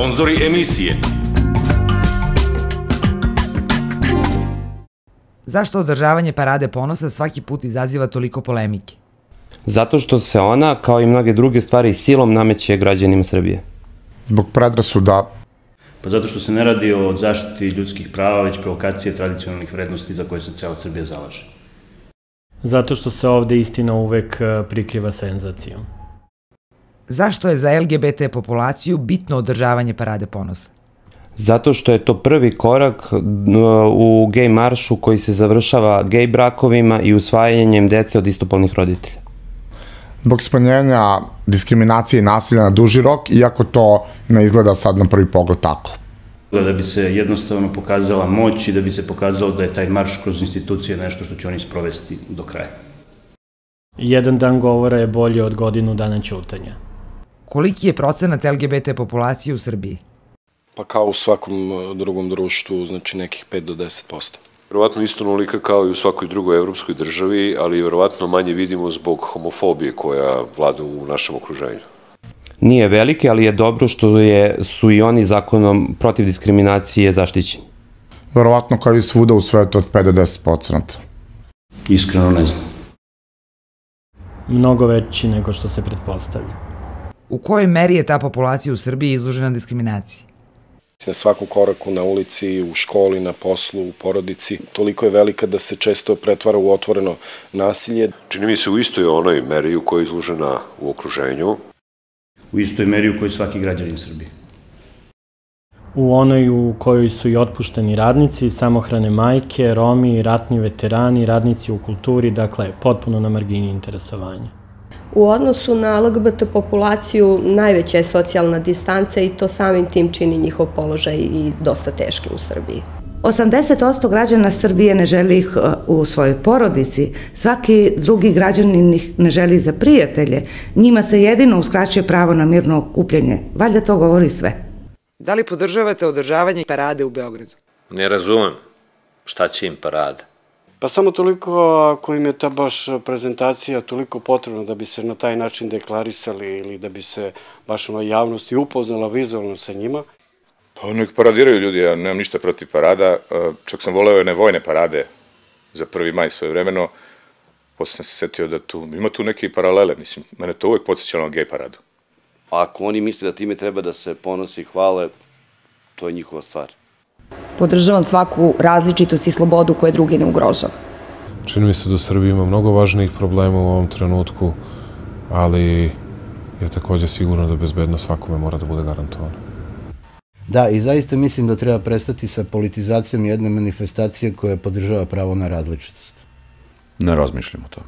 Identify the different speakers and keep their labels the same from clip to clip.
Speaker 1: Sponzori emisije.
Speaker 2: Zašto održavanje Parade ponosa svaki put izaziva toliko polemike?
Speaker 3: Zato što se ona, kao i mnoge druge stvari, silom nameće građanima Srbije.
Speaker 4: Zbog predrasuda.
Speaker 5: Pa zato što se ne radi o zaštiti ljudskih prava, već provokacije tradicionalnih vrednosti za koje se cela Srbija zalaže.
Speaker 6: Zato što se ovde istina uvek prikriva senzacijom.
Speaker 2: Zašto je za LGBT populaciju bitno održavanje Parade ponosa?
Speaker 3: Zato što je to prvi korak u gej maršu koji se završava gej brakovima i usvajanjem dece od istopolnih roditelja.
Speaker 4: Zbog smanjenja diskriminacije i nasilja na duži rok, iako to ne izgleda sad na prvi pogled tako.
Speaker 5: Da bi se jednostavno pokazala moć i da bi se pokazalo da je taj marš kroz institucije nešto što će oni sprovesti do kraja.
Speaker 6: Jedan dan govora je bolji od godinu dana ćutanja.
Speaker 2: Koliki je procenat LGBT populacije u Srbiji?
Speaker 7: Pa kao u svakom drugom društvu, znači nekih 5 do 10%.
Speaker 8: Verovatno isto nolika kao i u svakoj drugoj evropskoj državi, ali verovatno manje vidimo zbog homofobije koja vlada u našem okruženju.
Speaker 3: Nije velike, ali je dobro što su i oni zakonom protiv diskriminacije zaštićeni.
Speaker 4: Verovatno kao i svuda u svetu od 5 do 10%.
Speaker 5: Iskreno ne znam.
Speaker 6: Mnogo veći nego što se pretpostavlja.
Speaker 2: U kojoj meri je ta populacija u Srbiji izložena diskriminaciji?
Speaker 7: Na svakom koraku, na ulici, u školi, na poslu, u porodici. Toliko je velika da se često pretvara u otvoreno nasilje.
Speaker 8: Čini mi se u istoj onoj meri u kojoj je izložena u okruženju.
Speaker 5: U istoj meri u kojoj svaki građanin Srbije.
Speaker 6: U onoj u kojoj su i otpušteni radnici, samohrane majke, Romi, ratni veterani, radnici u kulturi, dakle, potpuno na margini interesovanja.
Speaker 9: U odnosu na LGBT populaciju najveća je socijalna distanca i to samim tim čini njihov položaj i dosta teški u Srbiji.
Speaker 10: 80% građana Srbije ne želi ih u svojoj porodici, svaki drugi građanin ih ne želi za prijatelje, njima se jedino uskraćuje pravo na mirno okupljenje. Valjda to govori sve.
Speaker 2: Da li podržavate održavanje Parade u Beogradu?
Speaker 11: Ne razumem. Šta će im parada?
Speaker 12: Pa samo toliko ako im je ta baš prezentacija toliko potrebna da bi se na taj način deklarisali ili da bi se baš javnost i upoznala vizualno sa njima.
Speaker 13: Pa nek paradiraju ljudi, ja nemam ništa protiv parada, čak sam voleo one vojne parade za 1. maj svojevremeno, posle sam se setio da ima tu neke paralele, mislim, mene to uvek podsjećalo na gej paradu.
Speaker 11: Ako oni misle da time treba da se ponosi i hvale, to je njihova stvar.
Speaker 14: Podržavam svaku različitost i slobodu koje drugi ne ugrožava.
Speaker 15: Čini mi se da u Srbiji ima mnogo važnijih problema u ovom trenutku, ali je takođe sigurno da bezbednost svakome mora da bude garantovana.
Speaker 16: Da, i zaista mislim da treba prestati sa politizacijom jedne manifestacije koja podržava pravo na različitost.
Speaker 17: Ne razmišljam o tome.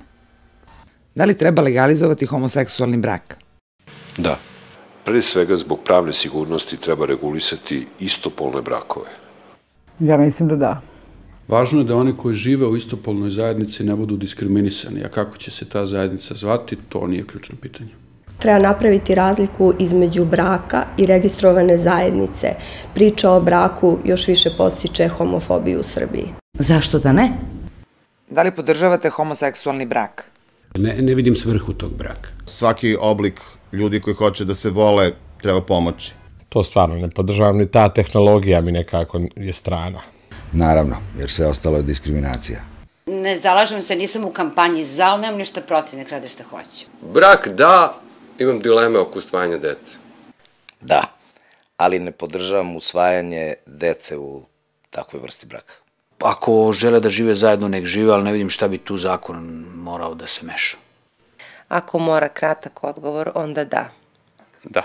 Speaker 2: Da li treba legalizovati homoseksualni brak?
Speaker 8: Da. Pre svega zbog pravne sigurnosti treba regulisati istopolne brakove.
Speaker 18: Ja mislim da da.
Speaker 19: Važno je da oni koji žive u istopolnoj zajednici ne budu diskriminisani, a kako će se ta zajednica zvati, to nije ključno pitanje.
Speaker 9: Treba napraviti razliku između braka i registrovane zajednice. Priča o braku još više podstiče homofobiju u Srbiji.
Speaker 10: Zašto da ne?
Speaker 2: Da li podržavate homoseksualni brak?
Speaker 20: Ne vidim svrhu tog braka.
Speaker 17: Svaki oblik ljudi koji hoće da se vole treba pomoći.
Speaker 1: To stvarno ne podržavam, ni ta tehnologija mi nekako je strana.
Speaker 5: Naravno, jer sve ostalo je diskriminacija.
Speaker 6: Ne zalažem se, nisam u kampanji za, ali nemam ništa protiv, nek rade šta hoće.
Speaker 2: Brak da, imam dileme oko usvajanja dece.
Speaker 11: Da, ali ne podržavam usvajanje dece u takvoj vrsti braka.
Speaker 20: Ako žele da žive zajedno, nek žive, ali ne vidim šta bi tu zakon morao da se meša.
Speaker 17: Ako mora kratak odgovor, onda da.
Speaker 11: Da.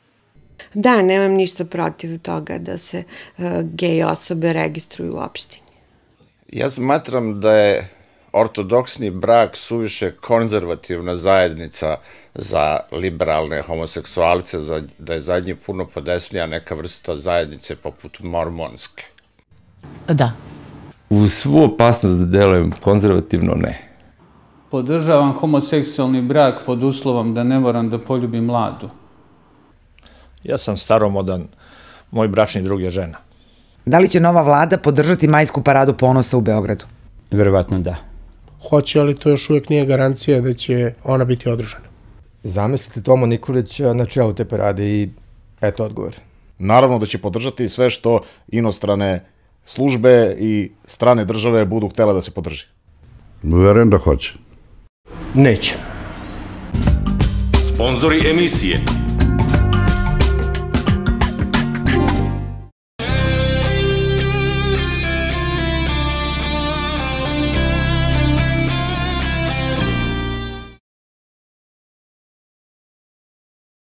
Speaker 7: Da, nemam ništa protiv toga da se gej osobe registruju u opštini.
Speaker 17: Ja smatram da je ortodoksni brak suviše konzervativna zajednica za liberalne homoseksualce, da je zadnji puno podesnija neka vrsta zajednice poput mormonske.
Speaker 9: Da.
Speaker 16: Uz svu opasnost da delujem konzervativno, ne.
Speaker 4: Podržavam homoseksualni brak pod uslovom da ne moram da poljubim mladu.
Speaker 20: Ja sam staromodan, moj bračni drug je žena.
Speaker 2: Da li će nova vlada podržati majsku paradu ponosa u Beogradu?
Speaker 20: Verovatno da.
Speaker 1: Hoće, ali to još uvijek nije garancija da će ona biti održana.
Speaker 14: Zamislite Tomo Nikolića na čelu te parade i eto odgovor.
Speaker 21: naravno da će podržati sve što inostrane službe i strane države budu htjela da se podrži.
Speaker 22: Verujem da hoće.
Speaker 23: Neće.
Speaker 24: Sponzori emisije